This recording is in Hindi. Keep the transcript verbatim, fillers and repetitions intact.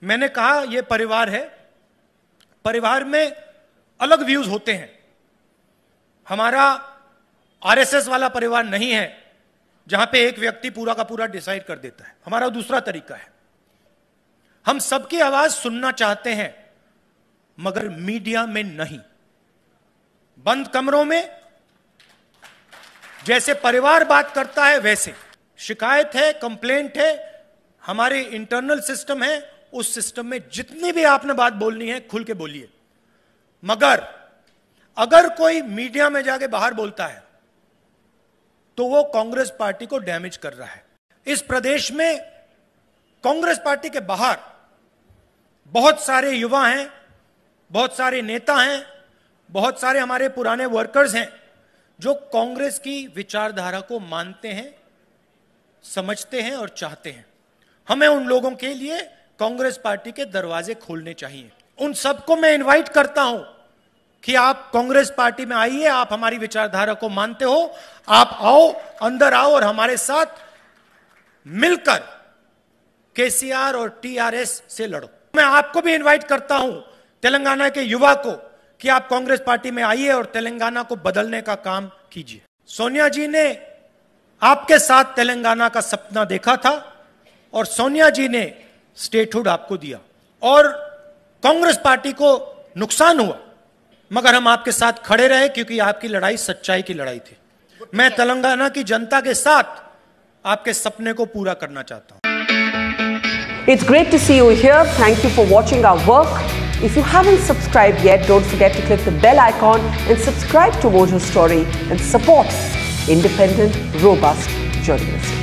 मैंने कहा यह परिवार है, परिवार में अलग व्यूज होते हैं। हमारा आरएसएस वाला परिवार नहीं है जहां पे एक व्यक्ति पूरा का पूरा डिसाइड कर देता है। हमारा दूसरा तरीका है, हम सबकी आवाज सुनना चाहते हैं मगर मीडिया में नहीं। बंद कमरों में जैसे परिवार बात करता है वैसे। शिकायत है, कंप्लेंट है, हमारे इंटरनल सिस्टम है, उस सिस्टम में जितनी भी आपने बात बोलनी है खुल के बोलिए। मगर अगर कोई मीडिया में जाके बाहर बोलता है तो वो कांग्रेस पार्टी को डैमेज कर रहा है। इस प्रदेश में कांग्रेस पार्टी के बाहर बहुत सारे युवा हैं, बहुत सारे नेता हैं, बहुत सारे हमारे पुराने वर्कर्स हैं जो कांग्रेस की विचारधारा को मानते हैं, समझते हैं और चाहते हैं। हमें उन लोगों के लिए कांग्रेस पार्टी के दरवाजे खोलने चाहिए। उन सबको मैं इनवाइट करता हूं कि आप कांग्रेस पार्टी में आइए, आप हमारी विचारधारा को मानते हो, आप आओ, अंदर आओ और हमारे साथ मिलकर केसीआर और टीआरएस से लड़ो। मैं आपको भी इनवाइट करता हूं, तेलंगाना के युवा को, कि आप कांग्रेस पार्टी में आइए और तेलंगाना को बदलने का काम कीजिए। सोनिया जी ने आपके साथ तेलंगाना का सपना देखा था और सोनिया जी ने स्टेटहुड आपको दिया और कांग्रेस पार्टी को नुकसान हुआ, मगर हम आपके साथ खड़े रहे क्योंकि आपकी लड़ाई सच्चाई की लड़ाई थी। मैं तेलंगाना की जनता के साथ आपके सपने को पूरा करना चाहता हूं। It's great to see you here. Thank you for watching our work. If you haven't subscribed yet, don't forget to click the bell icon and subscribe to Mojo Story and support independent, robust journalism.